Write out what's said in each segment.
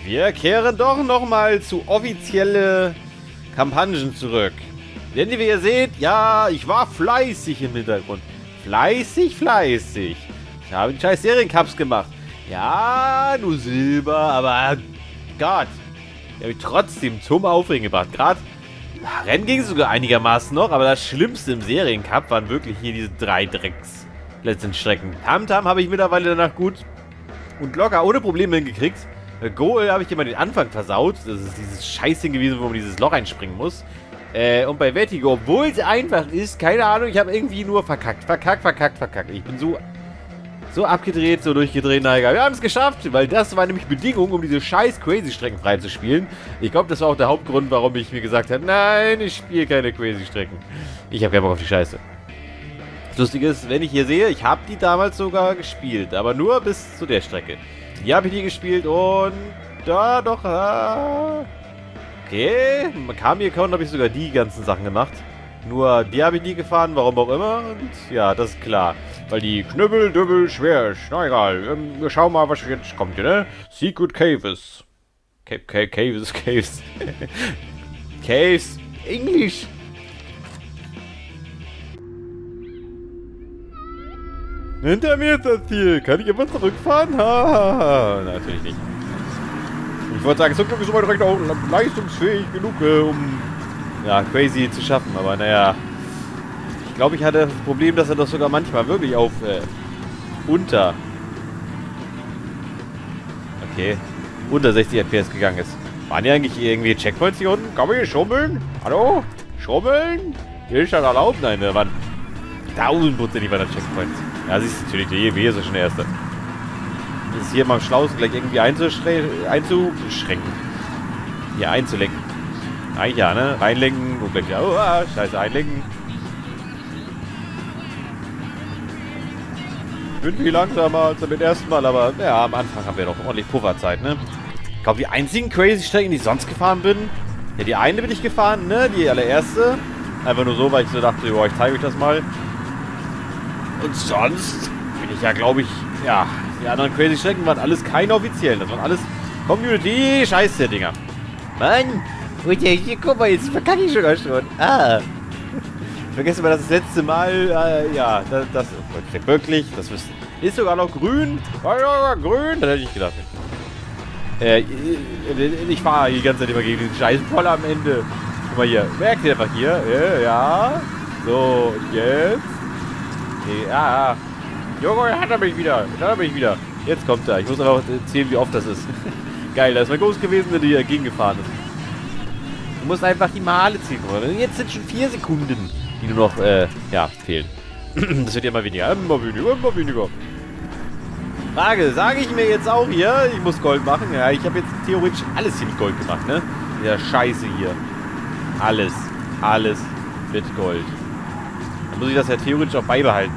Wir kehren doch nochmal zu offizielle Kampagnen zurück. Denn wie ihr seht, ja, ich war fleißig im Hintergrund. Fleißig. Ich habe die scheiß Seriencups gemacht. Ja, nur Silber, aber Gott. Die habe ich trotzdem zum Aufregen gebracht. Gerade Rennen ging es sogar einigermaßen noch, aber das Schlimmste im Seriencup waren wirklich hier diese 3 Drecks letzten Strecken. Tamtam habe ich mittlerweile danach gut und locker ohne Probleme hingekriegt. Goal habe ich immer den Anfang versaut. Das ist dieses Scheißding gewesen, wo man dieses Loch einspringen muss. Und bei Vertigo, obwohl es einfach ist, keine Ahnung, ich habe irgendwie nur verkackt. Ich bin so abgedreht, so durchgedreht. Naja, wir haben es geschafft, weil das war nämlich Bedingung, um diese scheiß Crazy-Strecken freizuspielen. Ich glaube, das war auch der Hauptgrund, warum ich mir gesagt habe, nein, ich spiele keine Crazy-Strecken. Ich habe keinen Bock auf die Scheiße. Das Lustige ist, wenn ich hier sehe, ich habe die damals sogar gespielt, aber nur bis zu der Strecke. Die habe ich nie gespielt und da doch... Okay, im Kami-Account habe ich sogar die ganzen Sachen gemacht. Nur die habe ich nie gefahren, warum auch immer. Und ja, das ist klar. Weil die Knüppel, Dübbel, schwer ist. Na egal, wir schauen mal, was jetzt kommt hier, ne? Secret Caves. Caves. Caves. Englisch. Hinter mir ist das Ziel. Kann ich immer zurückfahren? Hahaha. Natürlich nicht. Ich wollte sagen, zum Glück ist so weit recht auch leistungsfähig genug, um ja, Crazy zu schaffen. Aber naja, ich glaube, ich hatte das Problem, dass er das sogar manchmal wirklich auf unter 60 FPS gegangen ist. Waren ja eigentlich irgendwie Checkpoints hier unten? Kann man hier schummeln? Hallo? Schummeln? Hier ist das erlaubt? Nein, da waren 1000%ig bei der Checkpoints. Ja, siehst du natürlich, der EW ist ja schon der erste. Das ist hier mal am schlausten, gleich irgendwie einzuschränken. Hier einzulenken. Eigentlich ja, ne? Reinlenken und gleich wieder, oh, scheiße, einlenken. Ich bin viel langsamer als beim ersten Mal, aber ja, am Anfang haben wir noch ordentlich Pufferzeit, ne? Ich glaube, die einzigen Crazy-Strecken, die ich sonst gefahren bin, ja, die eine bin ich gefahren, ne? Die allererste. Einfach nur so, weil ich so dachte, boah, ich zeige euch das mal. Und sonst bin ich ja, glaube ich, ja, die anderen Crazy-Strecken waren alles keine offiziellen. Das waren alles Community-Scheiße-Dinger. Mann! Und hier, guck mal, jetzt verkacke ich sogar schon. Vergessen wir das letzte Mal, ja, das wirklich, das ist sogar noch grün. Ja, grün, das hätte ich gedacht. Ich fahre die ganze Zeit immer gegen den Scheiß voll am Ende. Guck mal hier, merkt ihr einfach hier, ja. So, und jetzt. Ja. Junge, hat er mich wieder. Jetzt kommt er. Ich muss einfach erzählen, wie oft das ist. Geil, da ist mein Groß gewesen, der hier dagegen gefahren ist. Du musst einfach die Male ziehen. Jetzt sind schon 4 Sekunden, die nur noch, ja, fehlen. Das wird ja immer weniger. Immer weniger. Frage, sage ich mir jetzt auch hier, ich muss Gold machen? Ja, ich habe jetzt theoretisch alles hier mit Gold gemacht, ne? Ja, Scheiße hier. Alles mit Gold. Dann muss ich das ja theoretisch auch beibehalten.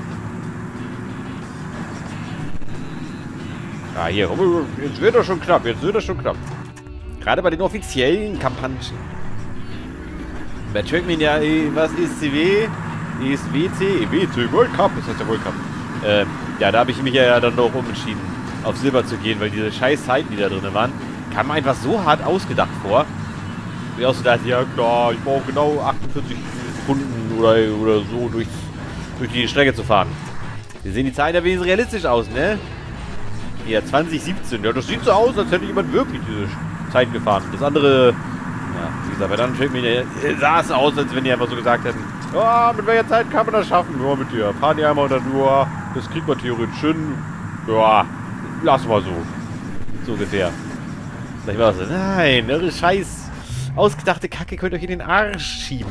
Ja, hier. Jetzt wird das schon knapp. Gerade bei den offiziellen Kampagnen. Bei Trackmania, was ist CW? Ist WC? WC, World Cup. Das heißt ja World Cup. Ja, da habe ich mich ja dann doch umentschieden, auf Silber zu gehen, weil diese scheiß Zeiten, die da drin waren, kam mir einfach so hart ausgedacht vor. Ich auch so dachte, ja klar, ich brauche genau 48 Sekunden oder so durch die Strecke zu fahren. Wir sehen die Zahlen ja wenigstens realistisch aus, ne? Ja, 2017. Ja, das sieht so aus, als hätte jemand wirklich diese Zeit gefahren. Das andere, ja, wie gesagt, bei dann sah es aus, als wenn die einfach so gesagt hätten, ja, mit welcher Zeit kann man das schaffen? Ja, mit dir. Fahren die einmal und dann nur, das kriegt man theoretisch hin. Ja, lass mal so. So ungefähr. Vielleicht war das so, nein, eure scheiß ausgedachte Kacke könnt ihr euch in den Arsch schieben.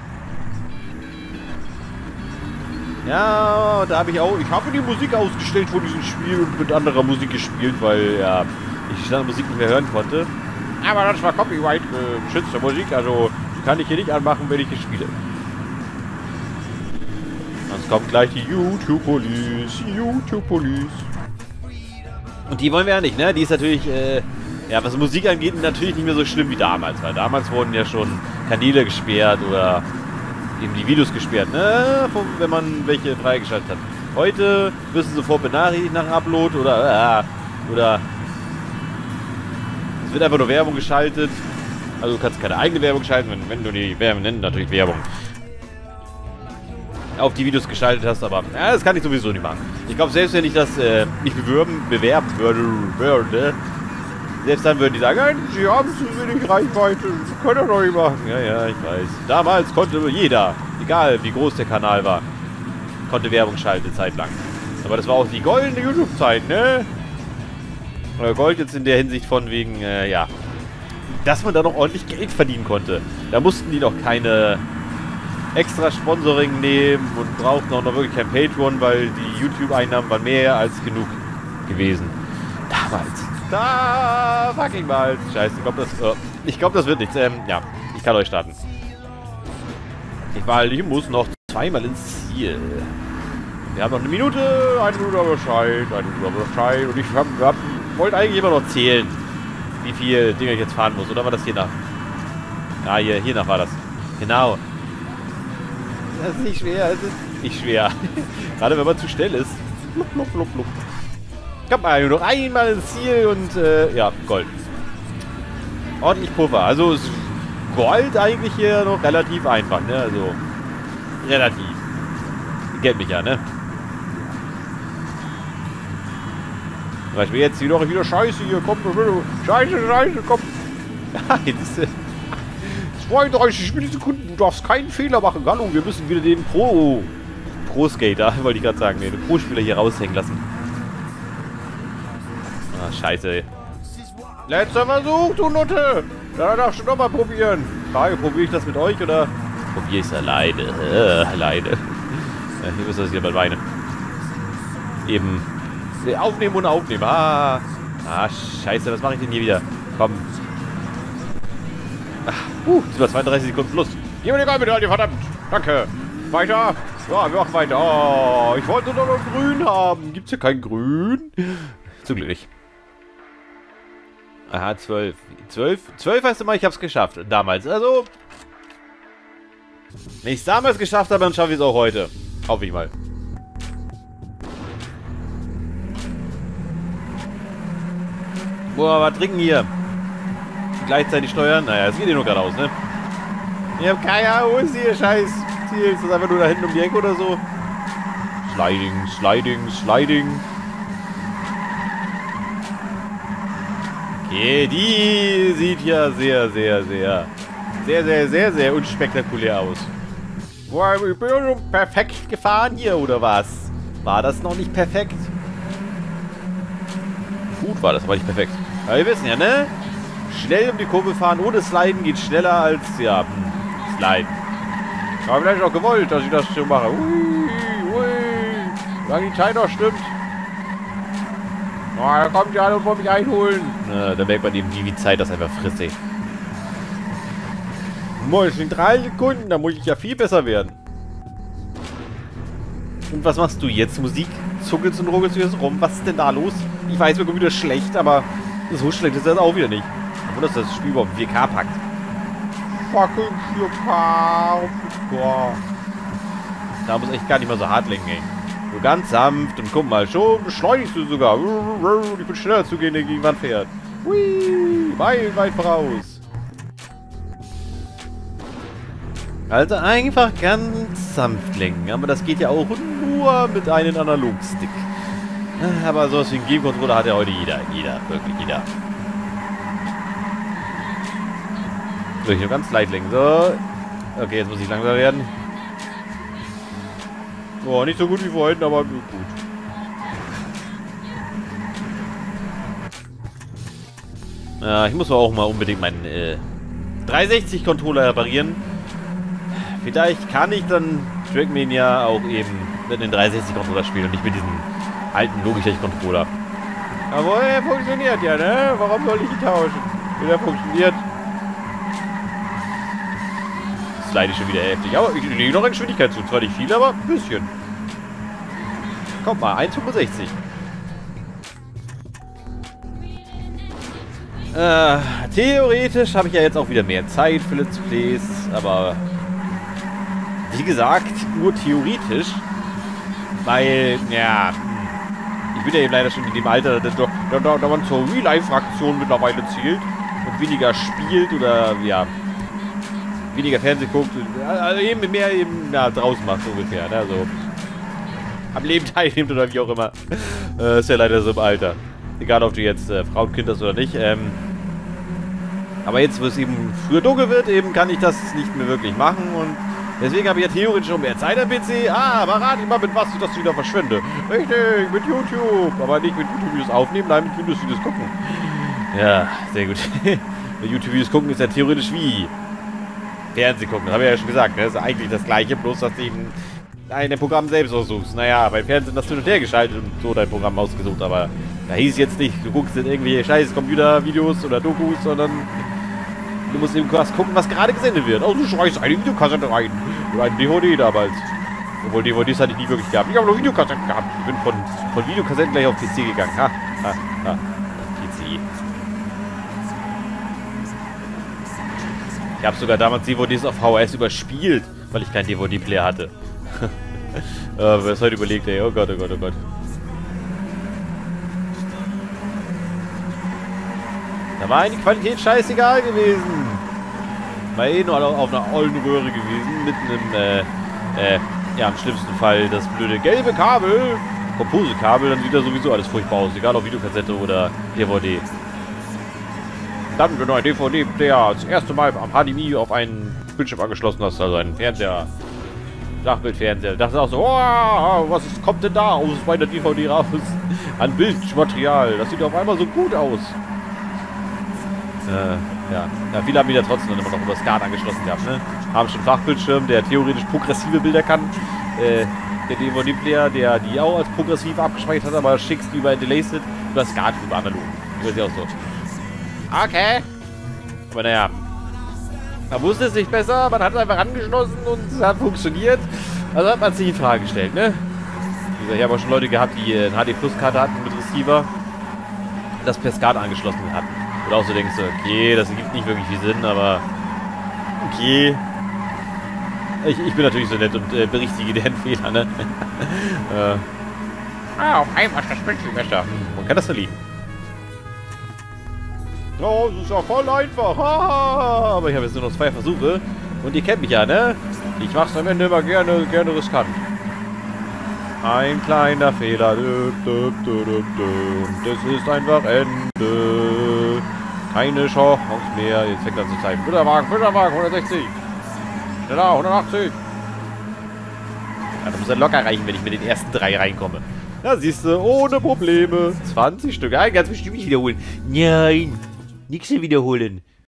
Ja, da habe ich habe die Musik ausgestellt von diesem Spiel und mit anderer Musik gespielt, weil, ja, ich die Musik nicht mehr hören konnte. Aber das war Copyright geschützte Musik, also die kann ich hier nicht anmachen, wenn ich hier spiele. Sonst kommt gleich die YouTube-Police. Und die wollen wir ja nicht, ne? Die ist natürlich, ja, was Musik angeht, natürlich nicht mehr so schlimm wie damals, weil damals wurden ja schon Kanäle gesperrt oder eben die Videos gesperrt, ne? Wenn man welche freigeschaltet hat. Heute wirst du sofort benachrichtigt nach Upload oder Es wird einfach nur Werbung geschaltet. Also du kannst keine eigene Werbung schalten, wenn du die Werbung nennst, natürlich Werbung auf die Videos geschaltet hast, aber ja, das kann ich sowieso nicht machen. Ich glaube, selbst wenn ich das nicht bewerben würde, selbst dann würden die sagen, nein, sie haben zu wenig Reichweite, sie können doch nicht machen. Ja, ja, ich weiß. Damals konnte jeder, egal wie groß der Kanal war, konnte Werbung schalten, zeitlang. Aber das war auch die goldene YouTube-Zeit, ne? Oder Gold jetzt in der Hinsicht von wegen, ja, dass man da noch ordentlich Geld verdienen konnte. Da mussten die doch keine extra Sponsoring nehmen und brauchten auch noch wirklich kein Patreon, weil die YouTube-Einnahmen waren mehr als genug gewesen. Damals. Da fucking mal. Scheiße, ich glaube, das wird nichts. Ja, ich kann euch starten. Ich muss noch zweimal ins Ziel. Wir haben noch eine Minute Bescheid, und ich wollte eigentlich immer noch zählen, wie viel Dinge ich jetzt fahren muss. Oder war das hier nach? Ja, hier nach war das. Genau. Das ist nicht schwer, es ist nicht schwer. Gerade wenn man zu schnell ist. Kommt mal nur noch einmal ins Ziel und ja, Gold. Ordentlich Puffer. Also ist Gold eigentlich hier noch relativ einfach, ne? Also relativ. Ihr kennt mich ja, ne? Zum Beispiel jetzt wieder Scheiße hier, komm, Scheiße, komm. Jetzt ist 32 Millisekunden, du darfst keinen Fehler machen. Hallo, wir müssen wieder den Pro-Skater, wollte ich gerade sagen, den Pro-Spieler hier raushängen lassen. Ah, scheiße. Letzter Versuch, du Nutte. Da darfst du nochmal probieren. Frage, probiere ich das mit euch oder probiere ich es alleine? Alleine. Ja, hier müsst ihr das wieder bald weinen. Eben. Aufnehmen und aufnehmen. Ah, scheiße, was mache ich denn hier wieder? Komm. Über 32 Sekunden plus. Gib mir die Goldmedaille, verdammt. Danke. Weiter. Ja, wir machen weiter. Oh, ich wollte doch noch grün haben. Gibt's hier kein grün? Zum Glück nicht. Aha, 12. 12 heißt immer, ich hab's geschafft. Damals. Also, wenn ich es damals geschafft habe, dann schaffe ich es auch heute. Hoffe ich mal. Boah, was trinken hier? Gleichzeitig steuern? Naja, es geht hier nur geradeaus, ne? Ich hab keine Ahnung, wo ist hier scheiß Ziel? Ist das einfach nur da hinten um die Ecke oder so? Sliding. Okay, die sieht ja sehr unspektakulär aus. Boah, ich bin ja schon perfekt gefahren hier, oder was? War das noch nicht perfekt? Gut war das, aber nicht perfekt. Aber wir wissen ja, ne? Schnell um die Kurve fahren ohne Sliden geht schneller als, ja, Sliden. Aber vielleicht auch gewollt, dass ich das so mache. Solange die Zeit noch stimmt. Oh, da kommt ja alle und wollen mich einholen. Na, da merkt man eben, wie Zeit das einfach frisst, ey. Es sind 3 Sekunden, da muss ich ja viel besser werden. Und was machst du jetzt? Musik? Zuckelst und ruckelst du jetzt rum? Was ist denn da los? Ich weiß, mir kommt wieder schlecht, aber so schlecht ist das auch wieder nicht. Obwohl das Spiel überhaupt 4K packt. Fucking 4K. Boah. Da muss echt gar nicht mal so hart lenken, ey. So ganz sanft und guck mal, schon beschleunigst du sogar. Ich bin schneller zu gehen, der gegen Wand fährt. Hui, weit voraus. Also einfach ganz sanft lenken. Aber das geht ja auch nur mit einem Analogstick. Aber sowas wie ein Game-Controller hat ja heute jeder. Wirklich jeder. So, ich nur ganz leicht lenken. So. Okay, jetzt muss ich langsam werden. Oh, nicht so gut wie vorhin, aber gut. Ich muss auch mal unbedingt meinen 360-Controller reparieren. Vielleicht kann ich dann Trackmania auch eben mit den 360-Controller spielen und nicht mit diesem alten Logitech-Controller. Aber er funktioniert ja, ne? Warum soll ich ihn tauschen? Wenn er funktioniert. Slide ich schon wieder heftig. Aber ich lege noch in Geschwindigkeit zu. Zwar nicht viel, aber ein bisschen. Kommt mal, 1,65. Theoretisch habe ich ja jetzt auch wieder mehr Zeit für Let's Plays, aber wie gesagt, nur theoretisch, weil, ja, ich bin ja eben leider schon in dem Alter, da man zur Real-Life-Fraktion mittlerweile zählt. weniger spielt oder, ja, weniger Fernsehen guckt, also eben mehr eben, ja, draußen macht, so ungefähr, ne, also am Leben teilnimmt oder wie auch immer. Ist ja leider so im Alter. Egal, ob du jetzt Frau und Kind hast oder nicht, aber jetzt, wo es eben früher dunkel wird, eben kann ich das nicht mehr wirklich machen und deswegen habe ich ja theoretisch schon mehr Zeit am PC. Aber rate mal, mit was ich das wieder verschwende. Richtig, mit YouTube. Aber nicht mit YouTube-Videos aufnehmen, nein, mit YouTube-Videos gucken. Ja, sehr gut. Mit YouTube-Videos gucken ist ja theoretisch wie Fernsehen gucken. Das habe ich ja schon gesagt. Ne? Das ist eigentlich das Gleiche, bloß dass du eben dein Programm selbst aussuchst. Naja, beim Fernsehen hast du hin und her geschaltet und so dein Programm ausgesucht. Aber da hieß jetzt nicht, du guckst in irgendwelche scheiß Computervideos oder Dokus, sondern du musst eben was gucken, was gerade gesendet wird. Oh, du schreist eine Videokassette rein. Oder ein DVD damals. Obwohl DVDs hatte ich nie wirklich gehabt. Ich habe nur Videokassetten gehabt. Ich bin von Videokassetten gleich auf PC gegangen. PC. Ich habe sogar damals DVDs auf VHS überspielt, weil ich keinen DVD-Player hatte. Wer es heute überlegt, ey. Oh Gott, oh Gott, oh Gott. Da war die Qualität scheißegal gewesen. War eh nur auf einer ollen Röhre gewesen. Mit einem, ja, im schlimmsten Fall das blöde gelbe Kabel. Komposekabel, dann sieht da sowieso alles furchtbar aus. Egal ob Videokassette oder DVD. Dann, wenn du ein DVD-Player das erste Mal am HDMI auf einen Bildschirm angeschlossen hast, also einen Fernseher, Flachbildfernseher, dachte auch so, oh, was kommt denn da aus meiner DVD raus? An Bildmaterial. Das sieht auf einmal so gut aus. Ja, viele haben wieder trotzdem immer noch über SCART angeschlossen gehabt, ne? Haben schon einen Flachbildschirm, der theoretisch progressive Bilder kann. Der DVD-Player, der die auch als progressiv abgespeichert hat, aber schickst über Delayset über SCART, über analog. Über sie auch so. Okay. Aber naja. Man wusste es nicht besser, man hat es einfach angeschlossen und es hat funktioniert. Also hat man sich in Frage gestellt, ne? Wie gesagt, ich habe auch schon Leute gehabt, die eine HD-Plus-Karte hatten mit Receiver, das per SCART angeschlossen hatten. Oder auch so denkst du, okay, das ergibt nicht wirklich viel Sinn, aber okay. Ich bin natürlich so nett und berichtige den Fehler, ne? Auf einmal ist das Spiel besser. Man kann das verlieren. Oh, das ist ja voll einfach. Aber ich habe jetzt nur noch 2 Versuche. Und ihr kennt mich ja, ne? Ich mach's am Ende immer gerne riskant. Ein kleiner Fehler. Und es ist einfach Ende. Keine Chance mehr. Jetzt fängt er zu zeigen. Filterwagen, 160. Schneller, 180. Ja, das muss dann locker reichen, wenn ich mit den ersten 3 reinkomme. Ja, siehst du, ohne Probleme. 20 Stück. Ja, ganz bestimmt nicht wiederholen. Nein. Nichts wiederholen.